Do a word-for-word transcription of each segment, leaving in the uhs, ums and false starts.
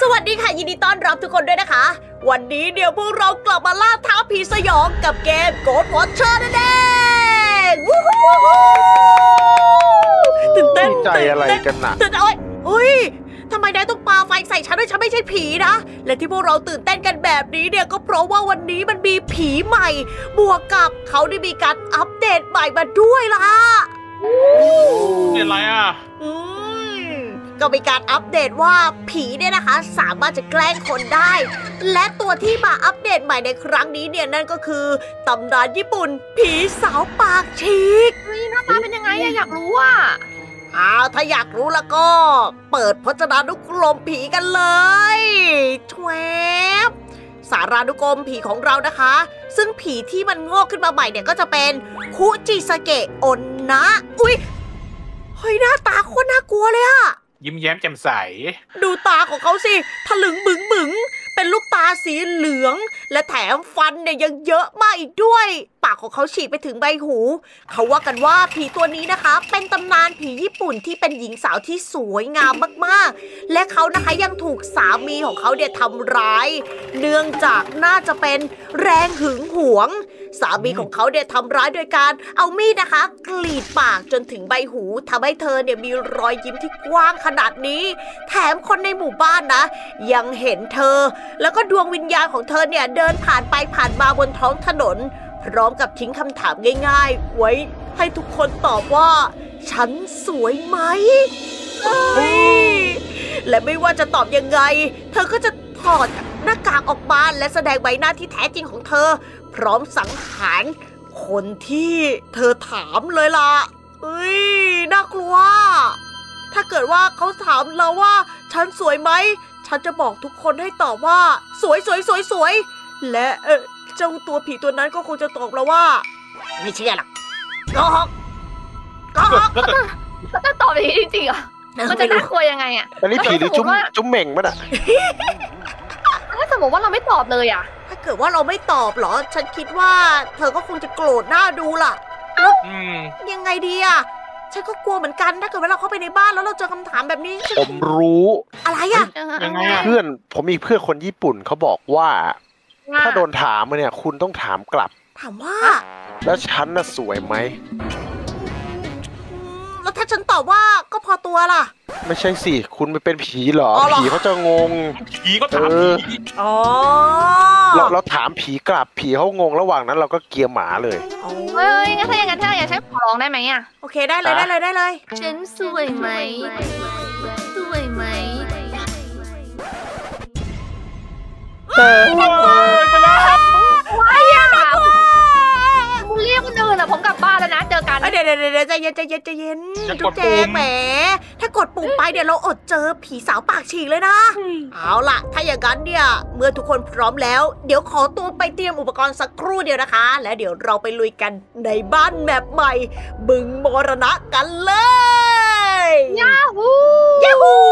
สวัสดีค่ะยินดีต้อนรับทุกคนด้วยนะคะวันนี้เดี๋ยวพวกเรากลับมาล่าท้าผีสยองกับเกม Ghost Watcher นั่นเองวู้ฮู้ตื่นเต้นใจอะไรกันน่ะตื่นเต้นโอ๊ยอุ้ยทำไมนายต้องปาไฟใส่ฉันด้วยฉันไม่ใช่ผีนะและที่พวกเราตื่นเต้นกันแบบนี้เนี่ยก็เพราะว่าวันนี้มันมีผีใหม่บวกกับเขาได้มีการอัปเดตใหม่มาด้วยล่ะเนี่ยอะไรอ่ะอืมก็มีการอัปเดตว่าผีเนี่ยนะคะสามารถจะแกล้งคนได้ และตัวที่มาอัปเดตใหม่ในครั้งนี้เนี่ยนั่นก็คือตำนานญี่ปุ่นผีสาวปากฉีกเฮ้ยหน้าตาเป็นยังไงอะอยากรู้อ่ะอ้าวถ้าอยากรู้แล้วก็เปิดพจนานุกรมผีกันเลยแชวบสารานุกรมผีของเรานะคะ ซึ่งผีที่มันงอกขึ้นมาใหม่เนี่ยก็จะเป็นคุจิสเกะอนนะอุ๊ยเฮ้ยหน้าตาโคตรน่ากลัวเลยอะยิ้มแย้มแจ่มใสดูตาของเขาสิถลึงบึงบึงเป็นลูกตาสีเหลือง และแถมฟันเนี่ยยังเยอะมากอีกด้วย ปากของเขาฉีกไปถึงใบหู เขาว่ากันว่าผีตัวนี้นะคะ เป็นตำนานผีญี่ปุ่นที่เป็นหญิงสาวที่สวยงามมากๆ และเขานะคะยังถูกสามีของเขาเนี่ยทำร้าย เนื่องจากน่าจะเป็นแรงหึงหวง สามีของเขาเนี่ยทำร้ายโดยการเอามีดนะคะ กรีดปากจนถึงใบหูทำให้เธอเนี่ยมีรอยยิ้มที่กว้างขนาดนี้ แถมคนในหมู่บ้านนะ ยังเห็นเธอ แล้วก็ดวงวิญญาณของเธอเนี่ยเดินผ่านไปผ่านมาบนท้องถนน พร้อมกับทิ้งคำถามง่ายๆ ไว้ให้ทุกคนตอบว่า ฉันสวยไหมเฮ้ยและไม่ว่าจะตอบยังไง เธอก็จะถอดหน้ากากออกมาและแสดงใบหน้าที่แท้จริงของเธอ พร้อมสังหารคนที่เธอถามเลยล่ะเอ้ยน่ากลัวถ้าเกิดว่าเขาถามเราว่าฉันสวยไหมฉันจะบอกทุกคนให้ตอบว่าสวยสวยสวยสวยและเออเจ้าตัวผีตัวนั้นก็คงจะตอบเราว่าไม่เชื่อหรอกโกหกโกหกแล้วแต่แล้วจะตอบอย่างนี้จริงๆเหรอมันจะน่ากลัวยังไงอะอันนี้ผีหรือจุ้มจุ้มเหม่งมันอ่ะถ้าสมมติว่าเราไม่ตอบเลยอะถ้าเกิดว่าเราไม่ตอบเหรอฉันคิดว่าเธอก็คงจะโกรธหน้าดูล่ะอืมยังไงดีอะฉันก็กลัวเหมือนกันถ้าเกิดว่าเราเข้าไปในบ้านแล้วเราเจอคำถามแบบนี้ผมรู้อะไรอะยังไงอ่ะเพื่อนผมมีเพื่อนคนญี่ปุ่นเขาบอกว่า ถ้าโดนถามมาเนี่ย คุณต้องถามกลับถามว่าแล้วฉันน่ะสวยไหมแล้วถ้าฉันตอบว่าก็พอตัวล่ะไม่ใช่สิ คุณไม่เป็นผีเหรออ๋อเหรอผีเขาจะงงผีก็ถามเออผีอ๋อเราเราถามผีกลับผีเขางงระหว่างนั้นเราก็เกลียหมาเลยอ๋อเฮ้ยงั้นถ้าอย่างนั้นถ้าอย่างนั้นฉันขอร้องได้ไหมอะโอเคได้เลยได้เลยได้เลยฉันสวยไหมสวยไหมแต่ไปแล้วว้ายอะคุณเรียกคนอื่นอะผมกลับบ้านแล้วนะเจอกันเอ้ยเดี๋ยวเดี๋ยวเดี๋ยวใจเย็นใจเย็นใจเย็นจุ๊บแจงแหมถ้ากดปุ่มไปเดี๋ยวเราอดเจอผีสาวปากฉีกเลยนะ เอาล่ะ ถ้าอย่างนั้นเนี่ยเมื่อทุกคนพร้อมแล้ว เดี๋ยวขอตัวไปเตรียมอุปกรณ์สักครู่เดียวนะคะ แล้วเดี๋ยวเราไปลุยกันในบ้านแมปใหม่ บึงมรณะกันเลยยาฮูยาฮู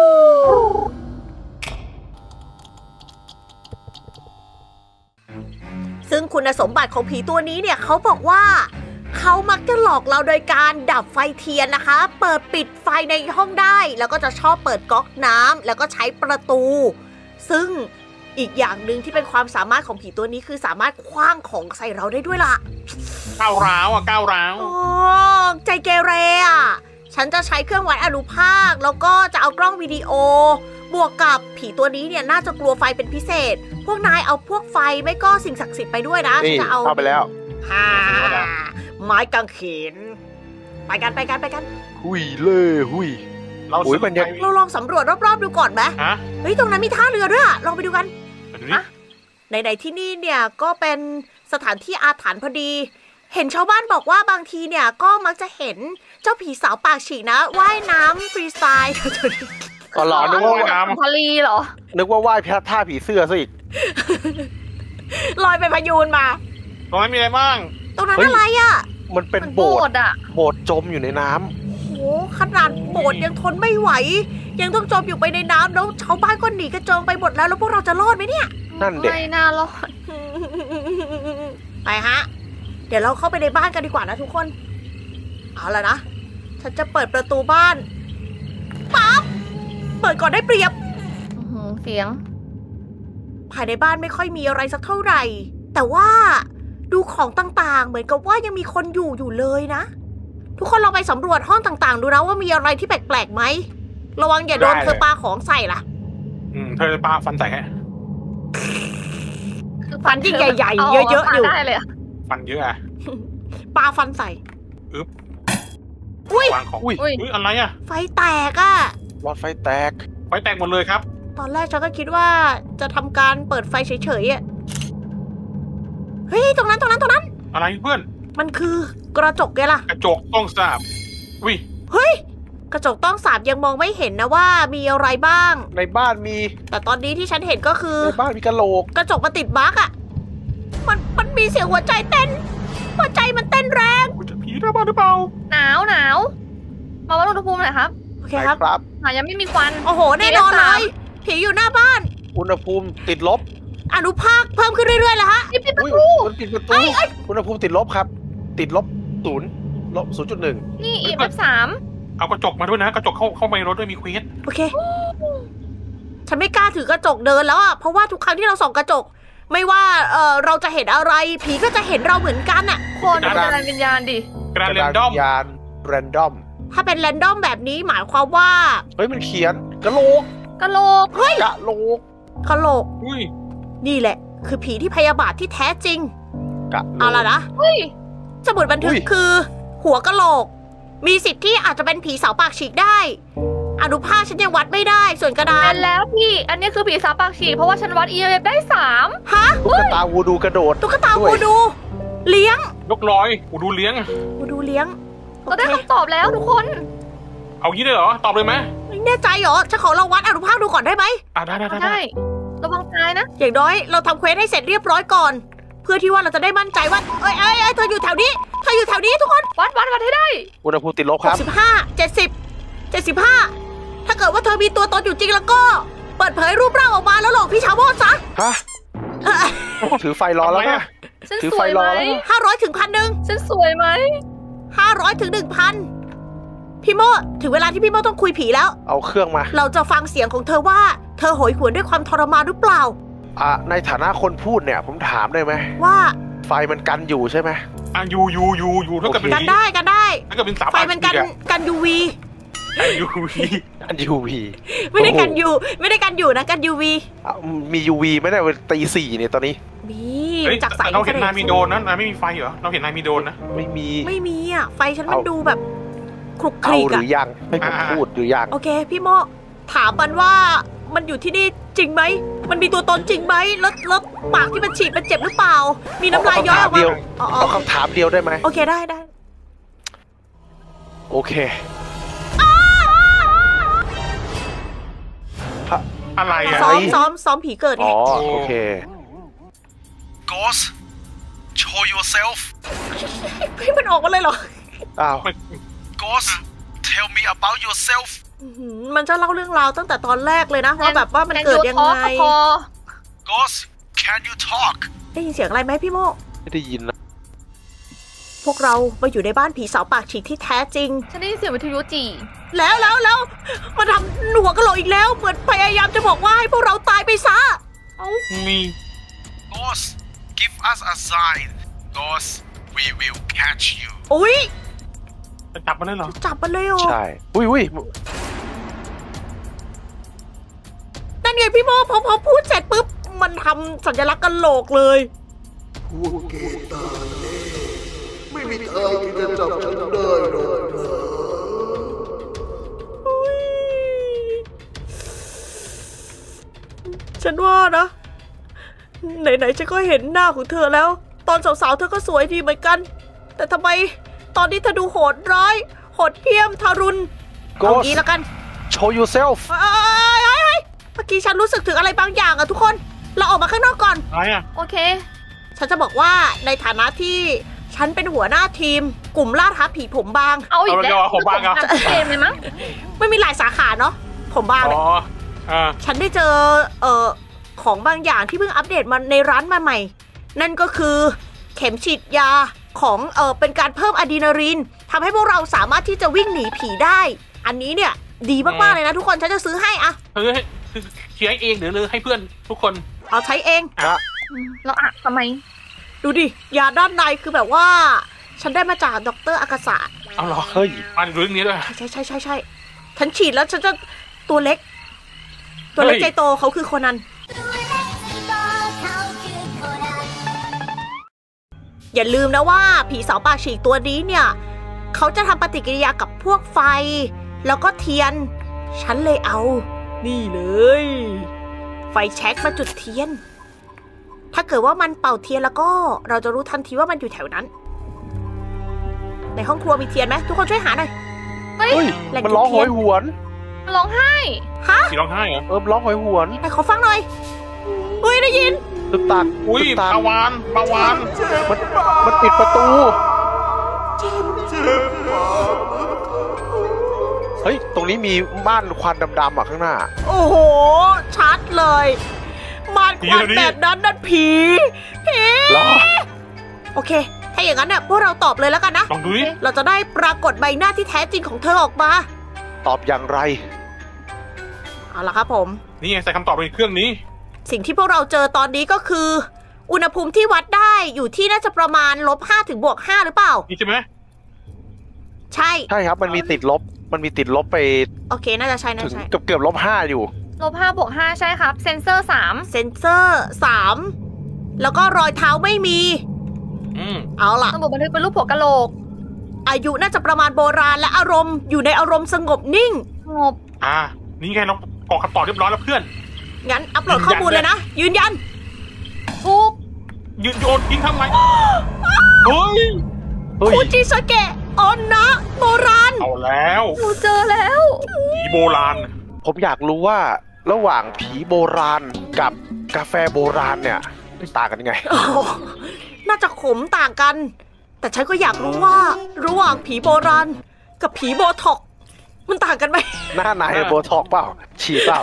ซึ่งคุณสมบัติของผีตัวนี้เนี่ยเขาบอกว่า เขามักจะหลอกเราโดยการดับไฟเทียนนะคะ เปิดปิดไฟในห้องได้ แล้วก็จะชอบเปิดก๊อกน้ำแล้วก็ใช้ประตู ซึ่งอีกอย่างหนึ่งที่เป็นความสามารถของผีตัวนี้คือสามารถคว้างของใส่เราได้ด้วยล่ะก้าวร้าวอ่ะก้าวร้าวโอ้ใจเกเรอ่ะ ฉันจะใช้เครื่องวัดอนุภาค แล้วก็จะเอากล้องวิดีโอ บวกกับผีตัวนี้เนี่ยน่าจะกลัวไฟเป็นพิเศษ พวกนายเอาพวกไฟไม่ก็สิ่งศักดิ์สิทธิ์ไปด้วยนะนี่จะเอาเข้าไปแล้วฮ่าไม้กางเขน ไปกันไปกันไปกันหุยเล่หุยเราอุ๊ยมันยังเราลองสำรวจรอบๆดูก่อนไหมฮะเฮ้ยตรงนั้นมีท่าเรือด้วยอะลองไปดูกันไปดูนี่ไหนๆที่นี่เนี่ยก็เป็นสถานที่อาถรรพ์พอดี เห็นชาวบ้านบอกว่าบางทีเนี่ยก็มักจะเห็นเจ้าผีสาวปากฉีกนะว่ายน้ำฟรีสไตล์อ๋อเหรอนึกว่าน้พารีเหรอนึกว่าว่ายท่าผีเสื้อซะอีกลอยไปพายูนมาำตรงนั้นมีอะไรบ้างตรงนั้นเฮ้ยอะไรอะมันเป็นมันโบโบสดถ์อะโบสถ์จมอยู่ในน้ำโหขนาดโบสถ์ยังทนไม่ไหว ยังต้องจมอยู่ไปในน้ำแล้วชาวบ้านก็หนีกระเจิงไปหมดแล้วแล้วพวกเราจะรอดไหมเนี่ยนั่นเด็กไม่น่ารอดไปฮะ เดี๋ยวเราเข้าไปในบ้านกันดีกว่านะทุกคน เอาละนะ ฉันจะเปิดประตูบ้าน ปั๊บ เปิดก่อนได้เปรียบอื้อหือเสียงภายในบ้านไม่ค่อยมีอะไรสักเท่าไหร่ แต่ว่าดูของต่างๆ เหมือนกับว่ายังมีคนอยู่อยู่เลยนะ ทุกคนลองไปสำรวจห้องต่างๆ ดูนะว่ามีอะไรที่แปลกๆไหม ระวังอย่าโดนเธอปาของใส่ล่ะอืมเธอปาฟันใส่แฮะคือฟันที่ใหญ่ๆเยอะๆอยู่ได้เลยอะฟันเยอะอะปาฟันใส่อึ๊บอุ้ยวางของอุ้ยอุ้ยอุ้ยอะไรอะไฟแตกอะหลอดไฟแตกไฟแตกหมดเลยครับตอนแรกฉันก็คิดว่าจะทำการเปิดไฟเฉยๆอะเฮ้ยตรงนั้นตรงนั้นตรงนั้นอะไรเพื่อนมันคือกระจกไงล่ะกระจกต้องสาบอุ้ยเฮ้ย กระจกต้องสาบยังมองไม่เห็นนะว่ามีอะไรบ้างในบ้านมีแต่ตอนนี้ที่ฉันเห็นก็คือในบ้านมีกระโหลกกระจกมันติดบั๊กอะมันมันมีเสียงหัวใจเต้น หัวใจมันเต้นแรงกูจะผีหน้าบ้านหรือเปล่าหนาวหนาวมาวัดอุณหภูมิหน่อยครับโอเคไหนครับครับอ่ะยังไม่มีควันโอ้โห แน่นอนเลย ผีอยู่หน้าบ้านอุณหภูมิติดลบอนุภาคเพิ่มขึ้นเรื่อยๆแล้วฮะปิดปิดประอุ้ยตูมันปิดประตูอุณหภูมิติดลบครับ ติดลบศูนย์ลบศูนย์จุดหนึ่งนี่อีกแบบสามเอากระจกมาด้วยนะ กระจกเข้าเข้ามาในรถด้วยมีเควสโอเค ฉันไม่กล้าถือกระจกเดินแล้วอะเพราะว่าทุกครั้งที่เราส่องกระจก ไม่ว่าเออเราจะเห็นอะไร ผีก็จะเห็นเราเหมือนกันอะคนเป็นอะไรวิญญาณดิกระดานเรนดอมยานแรนดอมถ้าเป็นแรนดอมแบบนี้หมายความว่าเฮ้ยมันเขียนกระโหลกกะโหลกเฮ้ยกะโหลกกะโหลกอุ้ยนี่แหละ คือผีที่พยาบาทที่แท้จริงกะโหลเอากล่ะนะเฮ้ยสมุดบันทึกอุ้ยคือ หัวกะโหลก มีสิทธิ์ที่อาจจะเป็นผีสาวปากฉีกได้ อนุภาคฉันยังวัดไม่ได้ ส่วนกระดาอันนแล้วพี่ อันนี้คือผีสาวปากฉีกเพราะว่าฉันวัด อี เอ็ม เอฟ ได้สามฮะตุ๊กตาวูดูกระโดดตุ๊กตาด้วยวูดู เลี้ยงยกร้อยกูดูเลี้ยงวูดูเลี้ยงเราได้โอเคคำตอบแล้วทุกคนเอางี้เลยเหรอ ตอบเลยไหมไม่แน่ใจเหรอฉันขอลองวัดอนุภาคดูก่อนได้ไหมอ่ะได้ได้ได้ได้ ระวังตายนะอย่างน้อยเราทำเควสให้เสร็จเรียบร้อยก่อน เพื่อที่ว่าเราจะได้มั่นใจว่า เอ้ยเอ้ยเอ้ยเธออยู่แถวนี้ เธออยู่แถวนี้ทุกคนวัดวัดวัดให้ได้อุณหภูมิติดลบหครักบสิบห้า เจ็ดสิบ เจ็ดสิบห้า ถ้าเกิดว่าเธอมีตัวตนอยู่จริงแล้วก็ เปิดเผยรูปร่างออกมาแล้วหลอกพี่ชาวโมดซะฮะ ถือไฟรอแล้วนะฉันถือสไฟวยรไหอมแล้วห้าร้อยถึงพันหนึ่งฉันสวยไหมห้าร้อยถึงหนึ่งพันพี่โมถึงเวลาที่พี่โมต้องคุยผีแล้วเอาเครื่องมาเราจะฟังเสียงของเธอว่า เธอโหยหวนด้วยความทรมานหรือเปล่าอ่ะในฐานะคนพูดเนี่ย ผมถามได้ไหมว่าไฟมันกันอยู่ใช่ไหมอ่ะยูยูยูยูถ้าเกิดเป็นกันผีได้กันได้ถ้าเกิดเป็นสาวไฟมันกันอ่ะกันยูวียูวีกันยูวีไม่ได้กันยูไม่ได้กันอยู่นะกันยูวีมียูวีไม่ได้เวลาตีสี่เนี่ยตอนนี้มีเฮ้ยจากสายเราเห็นอิฟนายฟมีโดนนะนายไม่มีไฟเหรอ เราเห็นนายมีโดนนะไม่มีไม่มีอ่ะไฟฉันมันเอาดูแบบคลุกคเอาลิกหรือ่ะอยังให้ผมอ่าพูดหรือยังโอเค พี่โมถามมันว่ามันอยู่ที่นี่จริงไหมมันมีตัวตนจริงไหมแล้วแล้วปากที่มันฉีดมันเจ็บหรือเปล่า มีน้ำลายย้อยออกมาอ๋ออ๋อเอาคำถามเดียวได้ไหมโอเคได้ได้โอเคอะไรอ่ะซ้อมซ้อมซ้อมผีเกิดไงอ๋อโอ้โอเค Ghost show yourself พี่มันออกมาเลยเหรออ้าวไม่ Ghost tell me about yourself อื้อหือมันจะเล่าเรื่องราวตั้งแต่ตอนแรกเลยนะว่าแบบว่ามันเกิดยังไงพอ Ghost can you talk ได้ยินเสียงอะไรไหมพี่โมไม่ได้ยินนะพวกเรามาอยู่ในบ้านผีสาวปากฉีกที่แท้จริงฉันได้ยินเสียงวิทยุจีแล้วแล้วแล้วมาทำหัวกะโหลกอีกแล้ว เหมือนพยายามจะบอกว่าให้พวกเราตายไปซะมี Ghost give us a sign Ghost we will catch you อุ้ยจะจับมันเลยเหรอจับมันเลยเหรอใช่ อุ้ยอุ้ยนั่นไงพี่โมพอพอพูดเสร็จปุ๊บ มันทำสัญลักษณ์กะโหลกเลยพวกแกตายแน่ไม่มีทางที่จะจับฉันได้หรอกนะฉันว่านะ ไหนๆฉันก็เห็นหน้าของเธอแล้ว ตอนสาวๆเธอก็สวยดีเหมือนกัน แต่ทำไมตอนนี้เธอดูโหดร้าย โหดเหี้ยมทารุณเอา Ghost งี้แล้วกัน show yourself เอ้ยเอ้ยเอ้ยเมื่อกี้ฉันรู้สึกถึงอะไรบางอย่างอะทุกคน เราออกมาข้างนอกก่อนอะไรอ่ะโอเคฉันจะบอกว่าในฐานะที่ฉันเป็นหัวหน้าทีม กลุ่มล่าท้าผีผมบางเอาอีกแล้วเอาผมบ้างเหรอทำเกมเลยมั้งไม่มีหลายสาขาเนาะผมบางเนี่ยอ๋ออ่าฉันได้เจอเอ่อของบางอย่างที่เพิ่งอัปเดตมาในร้านมาใหม่ นั่นก็คือเข็มฉีดยาของเอ่อเป็นการเพิ่มอะดรีนาลีนทำให้พวกเราสามารถที่จะวิ่งหนีผีได้ อันนี้เนี่ยดีมากๆเลยนะทุกคนฉันจะซื้อให้อะเฮ้ยเคลียร์เองหรือหรือให้เพื่อนทุกคนเอาใช้เองฮะแล้วอะทำไมดูดิยาด้านในคือแบบว่า ฉันได้มาจากดรอากาศะเอาเหรอเฮ้ยมาดูเรื่องนี้ด้วยใช่ใช่ใช่ใช่ฉันฉีดแล้วฉันจะตัวเล็ก ตัวเล็กเฮ้ยใจโตเขาคือโคนัน อย่าลืมนะว่าผีสาวปากฉีกตัวนี้เนี่ยเขาจะทำปฏิกิริยากับพวกไฟ แล้วก็เทียน ฉันเลยเอา นี่เลย ไฟแช็กมาจุดเทียน ถ้าเกิดว่ามันเป่าเทียนแล้วก็เราจะรู้ทันทีว่ามันอยู่แถวนั้น ในห้องครัวมีเทียนไหมทุกคนช่วยหาหน่อยเฮ้ยเฮ้ยแหล่งมันร้องจุดเทีโหยนยหวนร้องไห้ผีร้องไห้เหรอเออมันร้องโหยหวนไหนขอฟังหน่อยเฮ้ยได้ยินตึกตักอุ้ยตึกตักปาวานปาวานมันมันปิดประตู เฮ้ย ตรงนี้มีม่านควันดำๆอ่ะข้างหน้าโอ้โห ชัดเลยมานควันแบบนั้นนั่นผีผีเหรอโอเค ถ้าอย่างนั้นเนี่ยพวกเราตอบเลยแล้วกันนะลองดูดิเราจะได้ปรากฏใบหน้าที่แท้จริงของเธอออกมาตอบอย่างไรเอาละครับผมนี่ไงใส่คำตอบในเครื่องนี้สิ่งที่พวกเราเจอตอนนี้ก็คือ อุณหภูมิที่วัดได้อยู่ที่น่าจะประมาณลบห้าถึงบวกห้าหรือเปล่านี่ใช่ไหมใช่ใช่ครับ มันมีติดลบ มันมีติดลบไปโอเค น่าจะใช่ น่าถึงจะใช่เกือบเกือบลบห้าอยู่ลบห้าบวกห้าใช่ครับ เซนเซอร์สามเซนเซอร์สามแล้วก็รอยเท้าไม่มีอืมเอาล่ะระบบบันทึกเป็นรูปหัวกะโหลกอายุน่าจะประมาณโบราณและอารมณ์อยู่ในอารมณ์สงบนิ่งงบอ่า นี่ไงเรากรอกคำตอบเรียบร้อยแล้วเพื่อนงั้นอัปโหลดข้อมูลเลยนะ ยืนยันทุกยืนโยนทิ้งทำไมเฮ้ยเฮ้ยฟูจิสเกะออนนะโบราณเอาแล้วหนูเจอแล้วผีโบราณผมอยากรู้ว่าระหว่างผีโบราณกับกาแฟโบราณเนี่ยต่างกันยังไงโอ้โหน่าจะขมต่างกัน แต่ฉันก็อยากรู้ว่า ระหว่างผีโบราณ กับผีโบท็อกซ์มันต่างกันไหมหน้านายโบท็อกเปล่า ฉีดเปล่า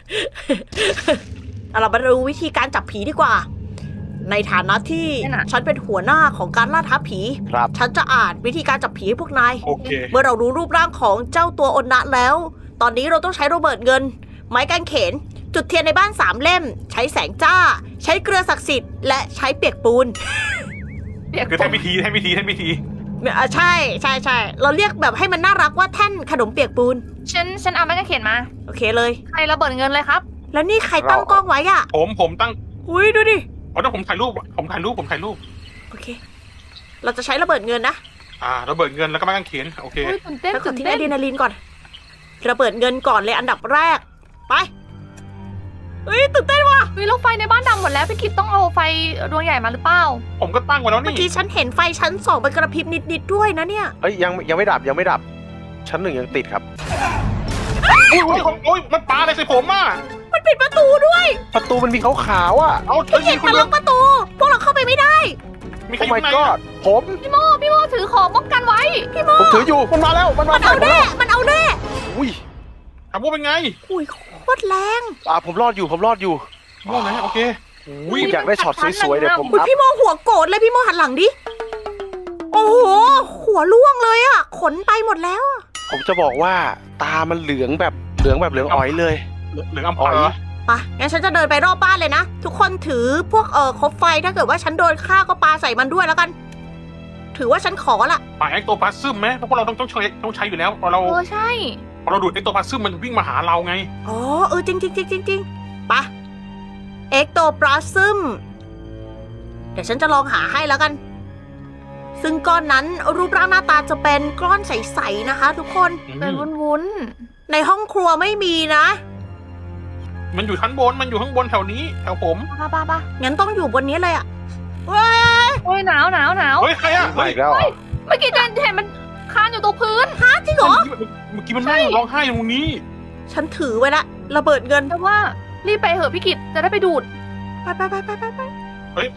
เอาเรามาดูวิธีการจับผีดีกว่า ในฐานะที่ฉันเป็นหัวหน้าของการล่าท้าผีครับฉันจะอ่านวิธีการจับผีให้พวกนายโอเคเมื่อเรารู้รูปร่างของเจ้าตัวอนนะแล้ว ตอนนี้เราต้องใช้โรเบิร์ตเงิน ไม้กางเขน จุดเทียนในบ้านสามเล่ม ใช้แสงจ้า ใช้เกลือศักดิ์สิทธิ์และใช้เปียกปูนคือแทนพิธีแทนพิธีแทนพิธีอ่ะใช่ใช่ใช่เราเรียกแบบให้มันน่ารักว่าแท่นขนมเปียกปูนฉันฉันเอาไม้กางเขนมาโอเคเลยใครระเบิดเงินเลยครับแล้วนี่ใครตั้งกล้องไว้อ่ะผมผมตั้งอุ้ยดูดิเอาถ้าผมถ่ายรูปผมถ่ายรูปผมถ่ายรูปโอเค เราจะใช้ระเบิดเงินนะอ่าระเบิดเงินแล้วก็ไม้กางเขนโอเคโอ้ยตื่นเต้นแล้วกตื่ดนที่เต้อะนดรีนาลีนก่อน ระเบิดเงินก่อนเลยอันดับแรก ไปเฮ้ยตื่นเต้นว่ะวิแล้วไฟในบ้านดำหมดแล้วพี่กิตต้องเอาไฟดวงใหญ่มาหรือเปล่าผมก็ตั้งไว้แล้วเมื่อนี่กี้ฉันเห็นไฟชั้นสองไปกระพริบนิดๆด้วยนะเนี่ยเอ้ยยังยังไม่ดับยังไม่ดับ ชั้นหนึ่งยังติดครับโอ้ยโอ้ยมันปาอะไรใส่ผมอ่ะมันปิดประตูด้วยประตูมันมีขาวๆอ่ะเอาพี่เห็นคมัน นเดิล็อกประตู พวกเราเข้าไปไม่ได้มีใครโอ้อยู่ my ไหน god ผมพี่โมพี่โมถือของป้องกันไว้พี่โมผมถืออยู่ มันมาแล้ว มันมามันเอาใส่ผมแน่แล้วมันเอาแน่อุ้ยถามว่าเป็นไงอุ้ยโคตรแรงอ่าผมรอดอยู่ ผมรอดอยู่ว่าไงโอเคอุ้ยอยากได้ช็อตสวยๆเดี๋ยวผมอุ้ยอัพพี่โมหัวโกรธเลยพี่โมหันหลังดิ โอ้โห หัวล่วงเลยอะขนไปหมดแล้วอะผมจะบอกว่าตามันเหลืองแบบเหลืองแบบเหลืองอ๋อยเลยเหลืองอัมอ๋พาอยเหรอไปงั้นฉันจะเดินไปรอบบ้านเลยนะ ทุกคนถือพวกเอ่อคบไฟถ้าเกิดว่าฉันโดนฆ่าก็ปาใส่มันด้วยแล้วกัน ถือว่าฉันขอละป่าเอ็กโตพลาซึมไหมเพราะพวกเราต้องต้องใช้ต้องใช้อยู่แล้วพอเราเออใช่พอเราดูดเอ็กโตพลาซึมมันวิ่งมาหาเราไงอ๋อเออจริงจริงจริงจริงจริงปะเอ็กโตปลาซึมเดี๋ยวฉันจะลองหาให้แล้วกัน ซึ่งก้อนนั้นรูปร่างหน้าตาจะเป็นก้อนใสๆนะคะ ทุกคนเป็นวุ้นในห้องครัวไม่มีนะมันอยู่ชั้นบนมันอยู่ข้างบนแถวนี้แถวผมๆป้าป้าป้างั้นต้องอยู่บนนี้เลยอะเว้ยโอ้ยหนาวหนาวหนาวเฮ้ยใครอ่ะมาอีกแล้วเหรอเมื่อกี้เจนเห็นมันคานอยู่ตรงพื้นฮะจริงเหรอเมื่อกี้มันนั่งร้องไห้ตรงนี้ฉันถือไว้ละระเบิดเงินแต่ว่ารีบไปเหอะพี่กิตจะได้ไปดูดไปไปไปไปไปไปเฮ้ย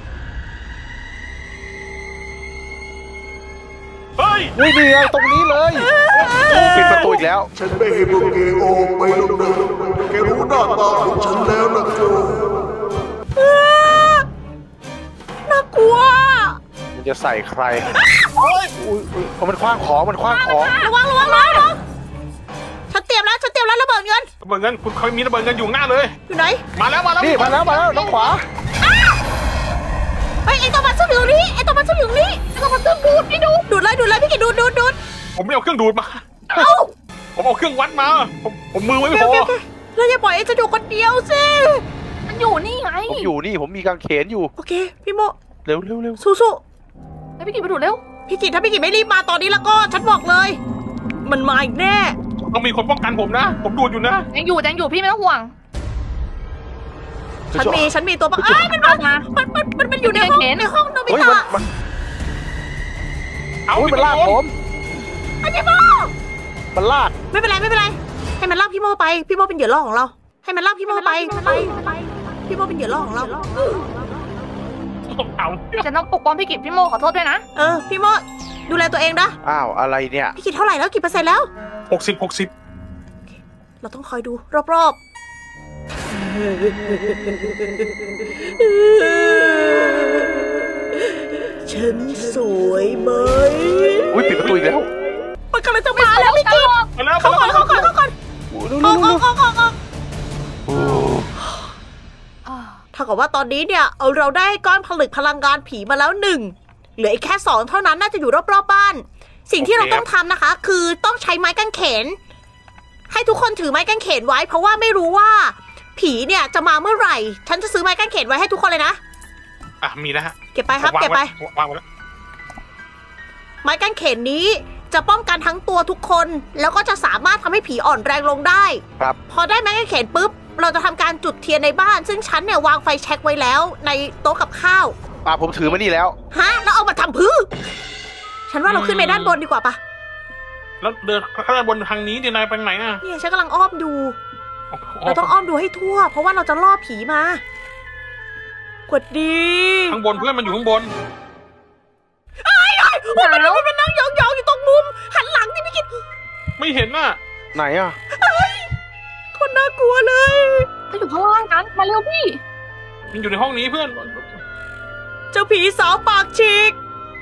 อุ้ยนี่ไงตรงนี้เลยปิดประตูอีกแล้วฉันไม่ให้พวกแกออกไปหรอกนะแกรู้หน้าตาของฉันแล้วนะโจน่ากลัวมันจะใส่ใครอุ้ยอุ้ยเพราะมันคว้างของมันคว้างของระวังระวังระวังฉันเตรียมแล้วฉันเตรียมแล้วระเบิดเงินเบิดเงินคุณเขามีระเบิดเงินอยู่หน้าเลยอยู่ไหนมาแล้วมาแล้วนี่มาแล้วมาแล้วน้องขวาเฮ้ยไอตัวมันซุ่มอยู่นี่ไอตัวมันซุ่มอยู่นี่ไอตัวมันซุ่มดูดพี่ดูดดูดเลยดูดเลยพี่กิดดูดดูดดูดผมไม่เอาเครื่องดูดมาเอ้าผมเอาเครื่องวัดมา ผมผมมือไว้โอไม่เคพโออเคเราอย่าปล่อยไอจะอยู่คนเดียวสิมันอยู่นี่ไงผมอยู่นี่ผมมีกางเขนอยู่โอเคพี่โมเร็วเร็วเร็วสู้แล้วพี่กินไปดูดเร็วๆพี่กิดถ้าพี่กิดไม่รีบมาตอนนี้แล้วก็ฉันบอกเลย มันมาอีกแน่ต้องมีคนป้องกันผมนะ ผมดูดอยู่นะยังอยู่ยังอยู่พี่ไม่ต้องห่วงฉันมีฉันมีตัวปะอ้ายมันมามันมันมันมันอยู่ในห้องในห้องโนบิเฮ้ยมันตะมันเอาโอ้ยมันลากผมไอพี่โมมันลากไม่เป็นไรไม่เป็นไรให้มันลากพี่โมไปพี่โมเป็นเหยื่อล่อของเรา ให้มันลากพี่โมไปไปพี่โมเป็นเหยื่อล่อของเราเอาฉันต้องปกป้องพี่กิจพี่โมขอโทษด้วยนะเออพี่โมดูแลตัวเองนะอ้าวอะไรเนี่ยพี่กิดเท่าไหร่แล้วกี่เปอร์เซ็นต์แล้วหกสิบหกสิบเราต้องคอยดูรอบๆ ฉันสวยไหมอุ้ยปิดประตูอีกแล้วมันกำลังจะมาแล้วพี่กิดมาแล้วเข้าก่อนเข้าก่อนเข้าก่อนโอ้ยเร็วอเร็อวกอเร็อวกออกออกออกโอ้ถ้ากับว่าตอนนี้เนี่ยเอาเราได้ก้อนผลึกพลังงานผีมาแล้วหนึ่งเหลืออีกแค่สองเท่านั้นน่าจะอยู่รอบๆบ้าน สิ่งที่เราต้องทำนะคะ คือต้องใช้ไม้กางเขน ให้ทุกคนถือไม้กางเขนไว้ เพราะว่าไม่รู้ว่า ผีเนี่ยจะมาเมื่อไหร่ ฉันจะซื้อไม้กางเขนไว้ให้ทุกคนเลยนะอ่ะมีนะฮะเก็บไปครับเก็บไปวางไว้แล้วไม้กางเขนนี้จะป้องกันทั้งตัวทุกคน แล้วก็จะสามารถทำให้ผีอ่อนแรงลงได้ครับพอได้ไม้กางเขนปุ๊บ เราจะทำการจุดเทียนในบ้าน ซึ่งฉันเนี่ยวางไฟแช็กไว้แล้วในโต๊ะกับข้าวอ่าผมถือมานี่แล้วฮะแล้วเอามาทำพื้นฉันว่าเราขึ้นไปด้านบนดีกว่าปะแล้วเดินข้างบนทางนี้เดี๋ยวนายไปไหนอ่ะเนี่ยฉันกำลังอ้อมดู เราต้องอ้อมดูให้ทั่ว เพราะว่าเราจะล่อผีมา กดดีข้างบนเพื่อนมันอยู่ข้างบนโอ้ยมันมันมันนั่งยองๆอยู่ตรงมุม หันหลังนี่พี่กินไม่เห็นน่ะไหนอ่ะคนน่ากลัวเลยถ้าอยู่ข้างล่างกันมาเร็วพี่มันอยู่ในห้องนี้เพื่อนเจ้าผีสาวปากฉีก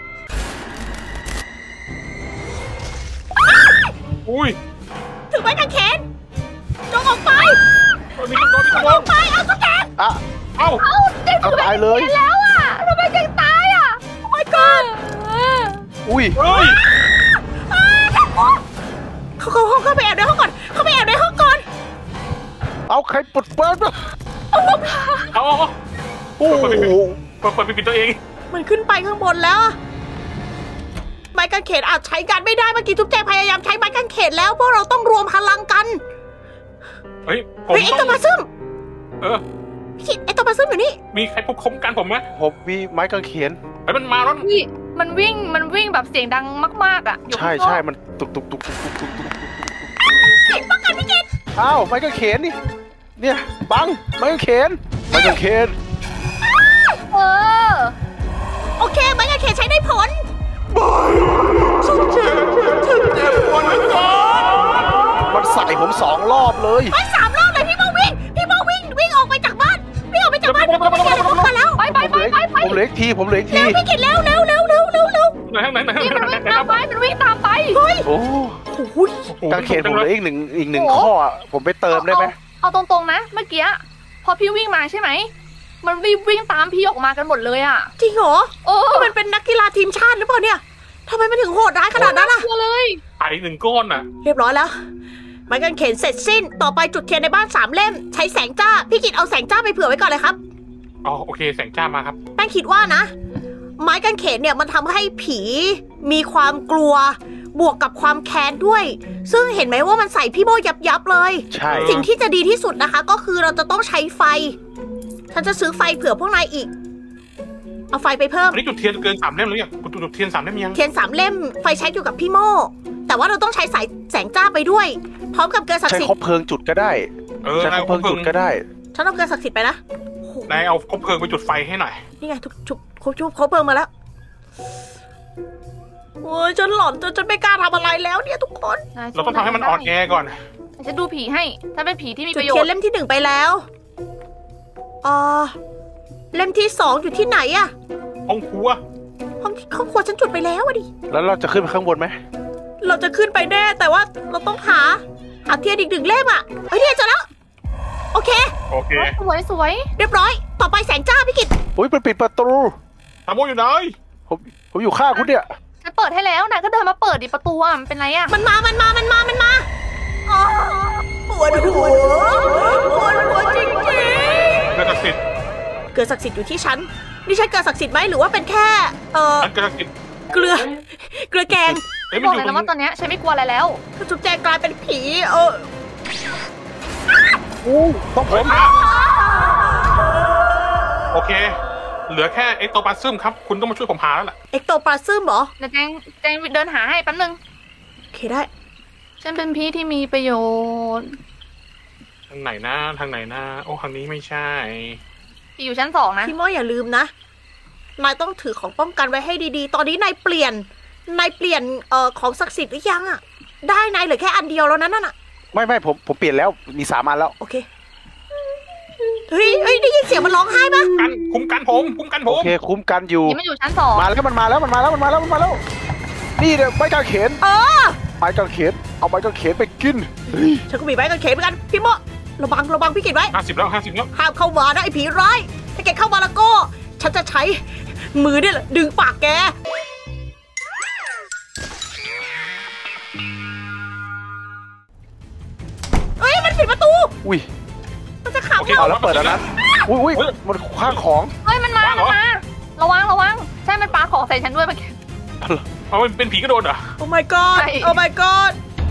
อุ้ยถือไม้กางเขนจงออกไปมีคนโดนมีคนโดนไปเอาตุ๊กแกอ่ะเอ้าเอ้าเจ๊เอาตายเลยแล้วอ่ะทำไมยังตายอ่ะโอ้ my god อุ้ยเฮ้ยเขาเข้าห้องเข้าไปแอบในห้องก่อน เข้าไปแอบในห้องก่อนเอาใครปลดเปิดมาเอาเอาเอาโอ้โหเปิดเปิดปิดตัวเองมันขึ้นไปข้างบนแล้วอะไม้กางเขนอาจใช้กันไม่ได้เมื่อกี้ทุกใจพยายามใช้ไม้กางเขนแล้วพวกเราต้องรวมพลังกันเฮ้ยผมเฮ้ยไอต้ตัอวงมาซึมเออพี่คิดไอตัวมาซึมอยู่นี่มีใครพบคุ้มกันผมไหมผมมีไม้กางเขนเฮ้ยมันมาแล้วพี่มันวิ่งมันวิ่งแบบเสียงดังมากๆอ่ะอยู่ใช่ข้างนอกใช่มันตุกตุกตุกตุกตุกตุกตุกอ้าวไม้กางเขนนี่เนี่ยบังไม้กางเขนไม้กางเขนเออโอเคไม้กางเขนใช้ได้ผลมันใส่ผมสองรอบเลยไปสามรอบเลยพี่โมวิ่ง พี่โมวิ่งวิ่งออกไปจากบ้าน วิ่งออกไปจากบ้านพี่โมวิ่งออกมาแล้วไปไปผมไปเหลือไปไปผมเหลืออีกทีผมเหลืออีกทีเร็วพี่กิดเร็วเร็วเร็วเร็วเร็วเร็วไหนไหนไหนนี่มันวิ่งไหนตามไปมันวิ่งตามไปเฮ้ยโอ้โอ้โหกางเขนผมเหลืออีกหนึ่งอีกหนึ่งข้ออะผมไปเติมได้ไหมเอาเอาตรงๆนะ เมื่อกี้พอพี่วิ่งมาใช่ไหมมันวิ่งวิ่งตามพี่ออกมากันหมดเลยอ่ะจริงเหรอโอ้นี่มันเป็นนักกีฬาทีมชาติหรือเปล่าเนี่ยทำไมมันถึงโหดร้ายขนาดนั้นล่ะกลัวเลยไอ้หนึ่งก้อนอ่ะเรียบร้อยแล้วไม้กางเขนเสร็จสิ้น ต่อไปจุดเทียนในบ้านสามเล่ม ใช้แสงจ้า พี่กิดเอาแสงจ้าไปเผื่อไว้ก่อนเลยครับอ๋อโอเคแสงจ้ามาครับแป้งคิดว่านะ ไม้กางเขนเนี่ยมันทำให้ผีมีความกลัว บวกกับความแค้นด้วย ซึ่งเห็นไหมว่ามันใส่พี่โมยับยับๆเลยใช่สิ่งที่จะดีที่สุดนะคะ ก็คือเราจะต้องใช้ไฟ ฉันจะซื้อไฟเผื่อพวกนายอีก เอาไฟไปเพิ่มอันนี้จุดเทียนเกินสามเล่มหรือยังจุดจุดเทียนสามเล่มยังเทียนสามเล่มไฟใช้อยู่กับพี่โมแต่ว่าเราต้องใช้สายแสงจ้าไปด้วย พร้อมกับเกลือศักใช้ดิ์สิทคบธิ์เพลิงจุดก็ได้เออใช้นายคบเอาเพลิงคบเพลิจุงดก็ได้ฉันเอาเกลือศักดิ์สิทธิ์ไปนะโอ้โหนายเอาคบเพลิงไปจุดไฟให้หน่อยนี่ไงทุกชุบเขาชุบเขาเพิ่มมาแล้วโอ้ยฉันหลอนจนฉันไม่กล้าทำอะไรแล้วเนี่ยทุกคนเราต้องทำให้มันอ่อนแอก่อนฉันดูผีให้ ถ้าเป็นผีที่มีจุปดระโยเทียชนน์เล่มที่หนึ่งไปแล้วอ่าเล่มที่สองอยู่ที่ไหนอะห้องครัวห้องห้องครัวฉันจุดไปแล้วอะดิแล้วเราจะขึ้นไปข้างบนไหมเราจะขึ้นไปแน่แต่ว่าเราต้องหาเอาเทียนอีกหนึ่งเล่มอ่ะเฮ้ยเนี่ยเจอแล้วโอเคโอเคสวยสวยเรียบร้อยต่อไปแสงจ้าพี่กิตอุ้ยมันปิดประตูทำโมอยู่ไหนผมผมอยู่ข้างคุณเนี่ยฉันเปิดให้แล้วนายก็เดินมาเปิดดิประตูอ่ะมันเป็นไรอ่ะมันมามันมามันมามันมาอ๋อปวดหัวปวดหัวจริงเกิดศักดิ์สิทธิ์ๆเกิดศักดิ์สิทธิ์อยู่ที่ฉันนี่ใช่เกิดศักดิ์สิทธิ์ไหมหรือว่าเป็นแค่เออฉันเกิดศักดิ์สิทธิ์เกลือเกลือแกงเอ้ยบมันอกอยู่เลยตรนะงว่าตอนเนี้ยฉันไม่กลัวอะไรแล้วจุ๊บแจงกลายเป็นผีเอออู้ต้องผมโอเค เหลือแค่เอ็กโตปลาซึมครับ คุณต้องมาช่วยผมหาแล้วล่ะเอ็กโตปลาซึมเหรอเดี๋ยวแจงแจงเดินหาให้แป๊บนึงโอเคได้ฉันเป็นพี่ที่มีประโยชน์ทางไหนนะทางไหนนะโอ้ทางนี้ไม่ใช่ที่อยู่ชั้นสองนะพี่โมอย่าลืมนะนายต้องถือของป้องกันไว้ให้ดีๆ ตอนนี้นายเปลี่ยนนายเปลี่ยนเอ่อของศักดิ์สิทธิ์หรือยังอะได้นายเหลือแค่อันเดียวแล้วนั่นน่ะไม่ไม่ผมผมเปลี่ยนแล้วมีสามอันแล้วโอเคเฮ้ยเฮ้ยได้ยินเสียงมันร้องไห้ปะกันคุ้มกันผมคุ้มกันผโอมเคคุ้มกันอยู่นี่มันอยู่ชั้นสองมาแล้วมันมาแล้วมันมาแล้วมันมาแล้วมันมาแล้ว นี่เดี๋ยวไม้กางเขนเออไม้กางเขนเอาไม้กางเขนไปกินเฮ้ยฉันก็มีไม้กางเขนเหมือนกันพี่โมระวังระวังพี่กิตไว้ห้าสิบแล้วห้าสิบแล้วห้ามเข้ามานะไอ้ผีร้ายถ้าแกเข้ามาแล้วก็ฉันจะใช้มือเนี่ยแหละดึงปากแกเอ้ยมันปิดประตูอุ้ยมันจะขังโอเคเราเอาแล้วเปิดแล้วนะอุ้ยอุ้ยมันคว้างของเฮ้ยมันมา มันมา ระวังระวัง ใช่มันปาของใส่ฉันด้วยเมื่อกี้เอาเป็นผีกระโดดเหรอโอ้ my god ใช่โอ้ my god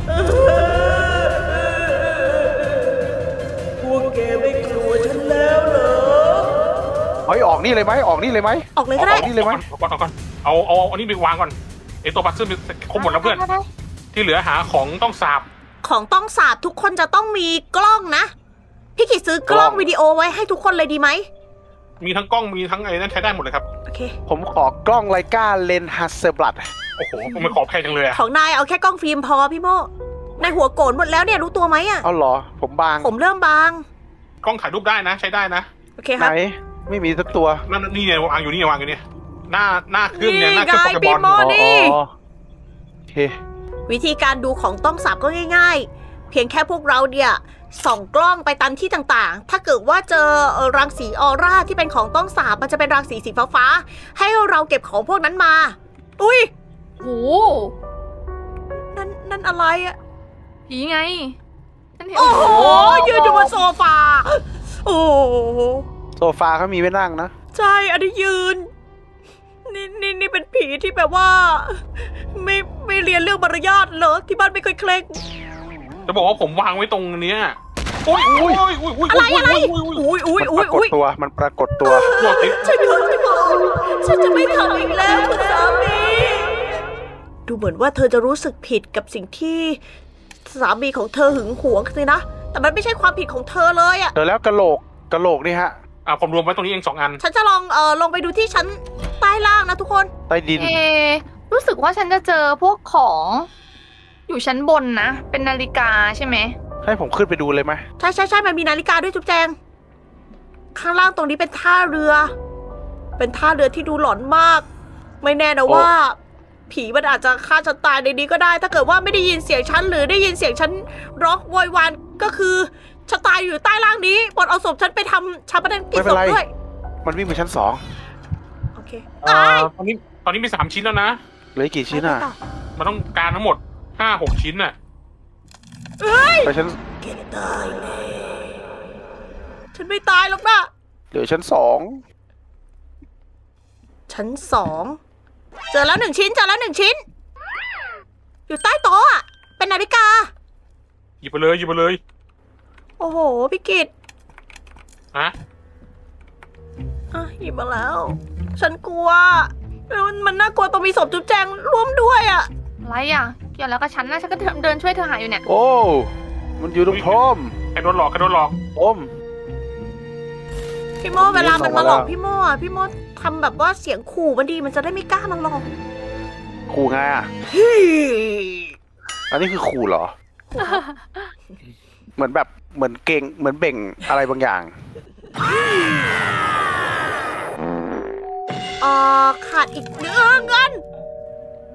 พวกแกไม่กลัวฉันแล้วเหรอเฮ้ยออกนี่เลยไหมออกนี่เลยไหมออกเลยก็ได้ออกนี่เลยไหมเอาก่อนเอาก่อนเอาเอาเอาอันนี้ไปวางก่อนเอ็กโตปลาซึมครบหมดแล้วเพื่อนได้ได้ที่เหลือหาของต้องสาบของต้องสาบทุกคนจะต้องมีกล้องนะ พี่กิจซื้อกล้องวิดีโอไว้ให้ทุกคนเลยดีไหมมีทั้งกล้องมีทั้งอะไรนั่นใช้ได้หมดเลยครับโอเคผมขอกล้องไลกาเลนฮัสเซอร์บลัดโอ้โหผมไม่ขอแพงจังเลยอะของนายเอาแค่กล้องฟิล์มพอพี่โมในหัวโกนหมดแล้วเนี่ยรู้ตัวไหมอะเอาเหรอผมบางผมเริ่มบางกล้องถ่ายรูปได้นะ ใช้ได้นะโอเคคไหนรับไม่มีสักตัวนั่นนี่เนี่ยวางอยู่นี่วางอยู่เนี่ยหน้าหน้าเครื่องเนี่ยหน้าเครื่องโปเกนี่มไงอนพี่โม นี่อ๋อโอเควิธีการดูของต้องสาบก็ง่ายๆ เพียงแค่พวกเราเนี่ยส่องกล้องไปตามที่ต่างๆ ถ้าเกิดว่าเจอเอ่อรังสีออร่าที่เป็นของต้องสาบมันจะเป็นรังสีสีฟ้าๆให้เราเก็บของพวกนั้นมา อุ้ยโหนั่นนั่นอะไรอะผีไงฉันเห็นโอ้โหยืนอยู่บนโซฟาโอ้โหโซฟาเขามีไว้นั่งนะใช่อันนี้ยืนนี่นี่นี่เป็นผีที่แบบว่า ไม่ไม่เรียนเรื่องมารยาทเหรอที่บ้านไม่เคยเคร่งจะบอกว่าผมวางไว้ตรงเนี้ยอุ้ยอุ้ยอุ้ยอุ้ยอุ้ยอะไรอะไรอุ้ยอุ้ยอุ้ยอุ้ยมันปอุ้ราย กฏอุ้ยตัวมันปรากฏตัวโดดติดฉันขอโทษฉันจะไม่ทำอีกแล้วคุณสามีดูเหมือนว่าเธอจะรู้สึกผิดกับสิ่งที่สามีของเธอหึงหวงสินะแต่มันไม่ใช่ความผิดของเธอเลยอ่ะเจอแล้วกะโหลกกะโหลกนี่ฮะอ่ะผมรวมไว้ตรงนี้เองสองอันฉันจะลองเออลงไปดูที่ชั้นใต้ล่างนะทุกคนใต้ดินเอรู้สึกว่าฉันจะเจอพวกของ อยู่ชั้นบนนะ เป็นนาฬิกาใช่ไหมให้ผมขึ้นไปดูเลยไหมใช่ใช่ใช่มันมีนาฬิกาด้วยจุ๊บแจง ข้างล่างตรงนี้เป็นท่าเรือ เป็นท่าเรือที่ดูหลอนมาก ไม่แน่นะว่า ผีมันอาจจะฆ่าฉันตายในนี้ก็ได้ ถ้าเกิดว่าไม่ได้ยินเสียงฉันหรือได้ยินเสียงฉันร้องโวยวายก็คือฉันตายอยู่ใต้ล่างนี้บนเอาศพฉันไปทำชาปนกิจศพด้วยมันวิ่งไปชั้นสองโอเคอ่าตายตอนนี้ตอนนี้มีสามชิ้นแล้วนะเหลืออีกกี่ชิ้นอ่ะมันต้องการทั้งหมดห้าหกชิ้นน่ะเอ้ยไปชั้นแกตายแน่ฉันไม่ตายหรอกนะเหลือชั้นสองชั้นสองเจอแล้วหนึ่งชิ้นเจอแล้วหนึ่งชิ้น อยู่ใต้โต๊ะอะเป็นนาฬิกาหยิบไปเลยหยิบไปเลยโอ้โหพี่กิตฮะอ่ะหยิบมาแล้ว ฉันกลัวมันมันน่ากลัวตรงมีศพจุ๊บแจงร่วมด้วยอ่ะอะไรอ่ะ เกี่ยวแล้วกับฉันนะ ฉันก็เดินช่วยเธอหาอยู่เนี่ยโอ้มันอยู่ตรงพรมใครโดนหลอกใครโดนหลอกพรมพี่โมเวลามันมาหลอกพี่โมอ่ะพี่โมทำแบบว่าเสียงขู่มันดีมันจะได้ไม่กล้ามาหลอกขู่ไงอ่ะเฮ้ยอันนี้คือขู่เหรอ เหมือนแบบเหมือนเก่งเหมือนเบ่งอะไรบางอย่างเอ่อขาดอีกหนึ่งเงิน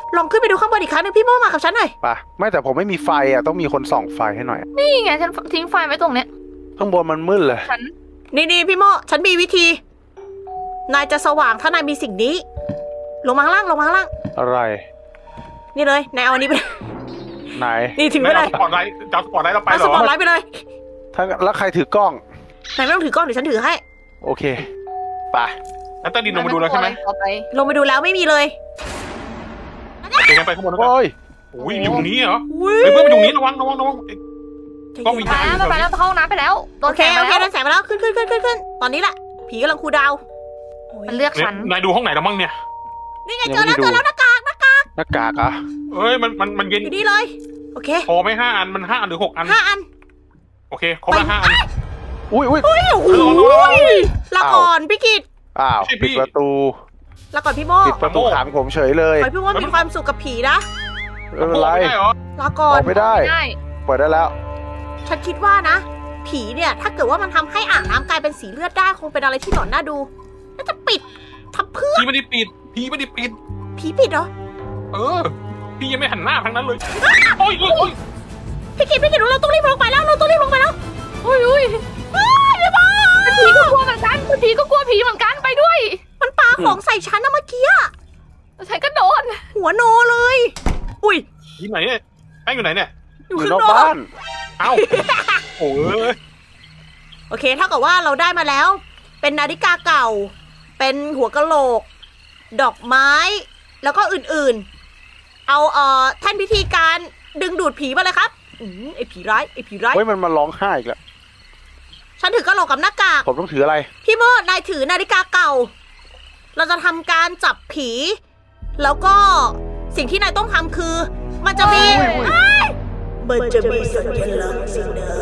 ลองขึ้นไปดูข้างบนอีกครั้งหนึงพี่โมมากับฉันหน่อยป่ะไม่แต่ผมไม่มีไฟอ่ะต้องมีคนส่องไฟให้หน่อยนี่ไงฉันทิ้งไฟไว้ตรงเนี้ยข้างบนมันมืดเลยฉันนี่นี่พี่โมฉันมีวิธี นายจะสว่างถ้านายมีสิ่งนี้ ลงมาข้างล่างลงมาข้างล่างอะไรนี่เลยนายเอาอันนี้ไปไหนนี่ถือไปไม่เลเอายสปอร์ตไลท์จะเอาสปอร์ตไลท์เราไปเอาเหรสอปอตไลท์ไปเลยถ้าแล้วใครถือกล้องนายไม่ต้องถือกล้องเดี๋ยวฉันถือให้โอเคไปแล้วใต้ดินลงมาดูแล้วใช่ไหมต่อไปลงไปดูแล้วไม่มีเลยโอเคงั้นไปข้างบนแล้วกันโอ้ยอุ้ยอยู่ตรงนี้เหรออุ้ยเฮ้ยเพื่อนไปตรงนี้ระวังระวังระวังเอ้ย กล้องมีไปแล้วไปแล้วเข้าห้องน้ำไปแล้วโดโอน เคแสงโอมาเคแล้วโดนแสงมาแล้วขึ้นขึ้นขึ้นขึ้นขึ้นตอนนี้แหละผีกำลังคูลดาวน์โอ้ยมันเลือกเนี่ยฉันนายดูห้องไหนแล้วมั่งเนี่ยนี่ไงเจอแล้วเจอแล้วหน้ากากหน้ากากหน้ากากเหรอ่ะเอ้ยมันมันมันเย็นอยู่นี่เลยโอเคพอไหมห้าอันมันห้าอันหรือหกอันห้าอันโอเคครบแล้วห้าอันอุ้ยอุ้ยโอ้ยโอ้โหระวังระวังลาก่อนพี่กิตอ้าวไม่ใช่พี่ปิดประตูลาก่อนพี่โมปิดประตูขังผมเฉยเลยขอให้พี่โมมีความสุขกับผีนะไม่เป็นไรไม่ได้เหรอลาก่ออน อกไม่ได้ได้เปิดได้แล้วฉันคิดว่านะ ผีเนี่ยถ้าเกิดว่ามันทำให้อ่างน้ำกลายเป็นสีเลือดได้คงเป็นอะไรที่หลอนน่าดูน่าจะปิดทำเพื่อพี่ไม่ได้ปิดพี่ไม่ได้ปิดผีปิดเหรอเออ พี่ยังไม่หันหน้าทางนั้นเลยโอ้ยโอ้ยโอ้ยพี่กิตพี่กิตเราต้องรีบลงไปแล้วเราต้องรีบลงไปแล้วอุ้ยอุ้ยเฮ้ยพี่โมผีก็กลัวเหมือนกันผีก็กลัวผีเหมือนกันไปด้วยมันปาของใส่ฉันนะเมื่อกี้อะฉันก็โดนหัวโนเลย อุ้ยที่ไหนเนี่ยแป้งอยู่ไหนเนี่ยอยู่อยู่ข้างนอกนอกบ้านเอ้าโอ้ยโอเคเท่ากับว่าเราได้มาแล้ว เป็นนาฬิกาเก่า เป็นหัวกะโหลก ดอกไม้ แล้วก็อื่นๆ เอาเอ่อแท่นพิธีการดึงดูดผีมาเลยครับอืมไอ้ผีร้ายไอ้ผีร้ายเฮ้ยมันมาร้องไห้อีกแล้วฉันถือกะโหลกกับหน้ากากผมต้องถืออะไรพี่โมดนายถือนาฬิกาเก่า เราจะทำการจับผี แล้วก็สิ่งที่นายต้องทำคือ มันจะมีอุ้ยอุ้ยเอ้ยมันจะมีสัญลักษณ์สินะ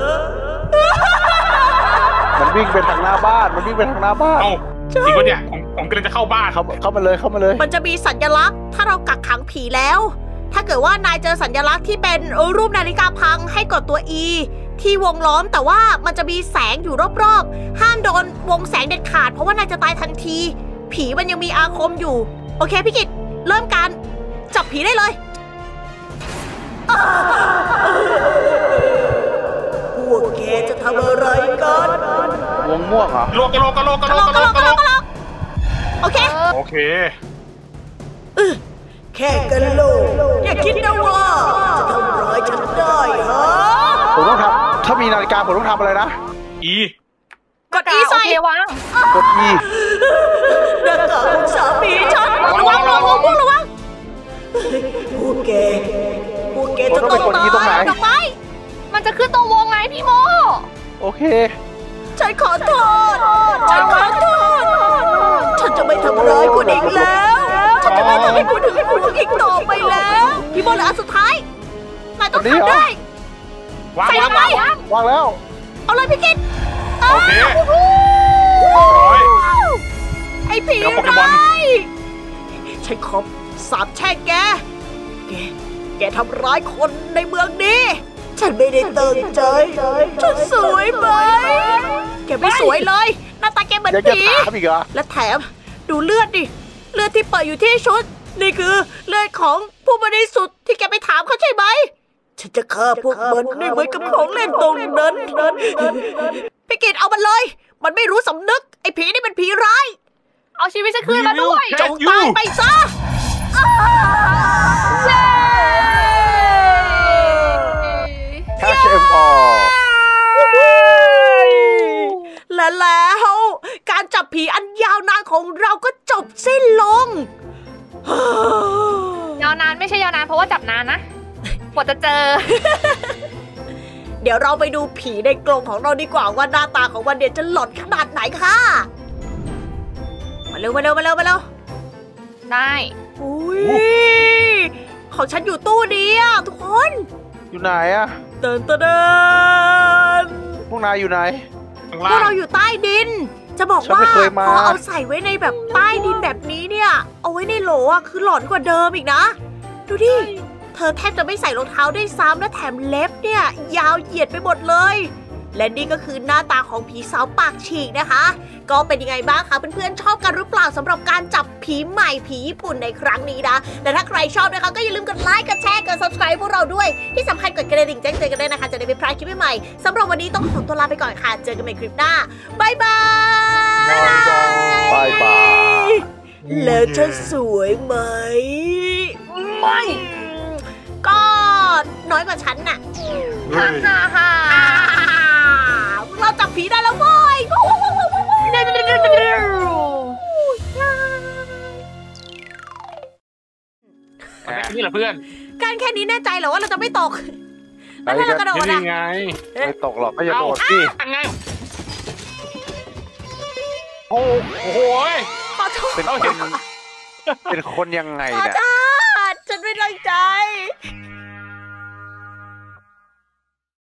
มันวิ่งไปทางหน้าบ้าน มันวิ่งไปทางหน้าบ้านเอ้าจริงปะเนี่ยผมผมกำลังจะเข้าบ้านเข้าเข้ามาเลยเข้ามาเลยมันจะมีสัญลักษณ์ ถ้าเรากักขังผีแล้ว ถ้าเกิดว่านายเจอสัญลักษณ์ที่เป็นรูปนาฬิกาพังให้กดตัว E ที่วงล้อมแต่ว่ามันจะมีแสงอยู่รอบๆ ห้ามโดนวงแสงเด็ดขาดเพราะว่านายจะตายทันที ผีมันยังมีอาคมอยู่ โอเคพี่กิตเริ่มการจับผีได้เลยพวกแกจะทำอะไรกันวงม่วงเหรอกะโหลกกะโหลกกะโหลกกะกะโหโหลลกกกะกะโหโหลลกกกะโหลกโอเคโอเคแค่กะโหลกอย่าคิดนะว่าจะทำร้ายฉันได้ฮะผมต้องทำถ้ามีนาฬิกาผมต้องทำอะไรนะอีกด E ใส่โอเควางกด E หน้ากากของสามีฉันระวังระวังระวังระวังพวกแกพวกแกจะต้องตายดอกไม้มันจะขึ้นตรงวงไงพี่โมโอเคฉันขอโทษฉันขอโทษฉันจะไม่ทำร้ายคุณอีกแล้วฉันจะไม่ทำให้คุณถึงห่วงอีกต่อไปแล้วพี่บอลเหลืออันสุดท้ายนายต้องทำได้วางใส่ลวางงไปวางวางแล้วเอาเลยพี่กิตโอเคร้อยไอ้ผีเดี๋ยวโปเกมอนร้ายฉันขอสาบแช่งแก แก แกทำร้ายคนในเมืองนี้ ฉันไม่ได้ตั้งใจ ฉันสวยไหม แกไม่สวยเลย หน้าตาแกเหมือนยังจะผีถามอีกเหรอและแถมดูเลือดดิ เลือดที่เปิดอยู่ที่ชุด นี่คือเลือดของผู้บริสุทธิ์ที่แกไปถามเขาใช่ไหม ฉันจะฆ่าพวกมันไม่เหมือนกับของเล่นตรงนั้นพี่กิตเอามันเลย มันไม่รู้สำนึก ไอ้ผีนี่เป็นผีร้ายเอาชีวิตฉันคืนมาด้วยจงตายไปซะแฮชเอ็มอและแล้วการจับผีอันยาวนานของเราก็จบสิ้นลงยาวนานไม่ใช่ยาวนานเพราะว่าจับนานนะกว่าจะเจอเดี๋ยวเราไปดูผีในกรงของเราดีกว่าว่าหน้าตาของมันเนี่ยจะหลอนขนาดไหนค่ะ มาเร็วมาเร็วมาเร็วมาเร็วได้อุ้ยของฉันอยู่ตู้นี้อ่ะทุกคนอยู่ไหนอะเดินเดินพวกนายอยู่ไหนข้างพวล่าก งเราอยู่ใต้ดิน จะบอกฉันว่าไม่เคยมาพอเอาใส่ไว้ในแบบใต้ดินแบบนี้เนี่ย เอาไว้ในโหลอ่ะคือหลอนกว่าเดิมอีกนะ ดูดิ เธอแทบจะไม่ใส่รองเท้าด้วยซ้ำและแถมเล็บเนี่ย ยาวเหยียดไปหมดเลยและนี่ก็คือหน้าตาของผีสาวปากฉีกนะคะ ก็เป็นยังไงบ้างคะเพื่อนๆชอบกันหรือเปล่าสำหรับการจับผีใหม่ผีญี่ปุ่นในครั้งนี้นะและถ้าใครชอบนะคะก็อย่าลืมกดไลค์กดแชร์กด ซับสไครบ์ พวกเราด้วยที่สำคัญกดกระดิ่งแจ้งเตือนกันด้วยนะคะจะได้ไม่พลาดคลิปใหม่ๆสำหรับวันนี้ต้องขอตัวลาไปก่อนค่ะเจอกันใหม่คลิปหน้าบ๊ายบายบายบายแล้วเธอสวยไหมไม่ก็น้อยกว่าฉันน่ะฮ่าฮ่าฮ่าอ่าเราจับผีได้แล้วเว้ยนี่แหละเพื่อนการแค่นี้แน่ใจเหรอว่าเราจะไม่ตกแล้วถ้าเรากระโดดนี่อะไงไม่ตกหรอกก็อย่าโดดสิยังไงโอ้โหขอโทษเป็นคนเป็นคนยังไงขอเนี่ยโทษ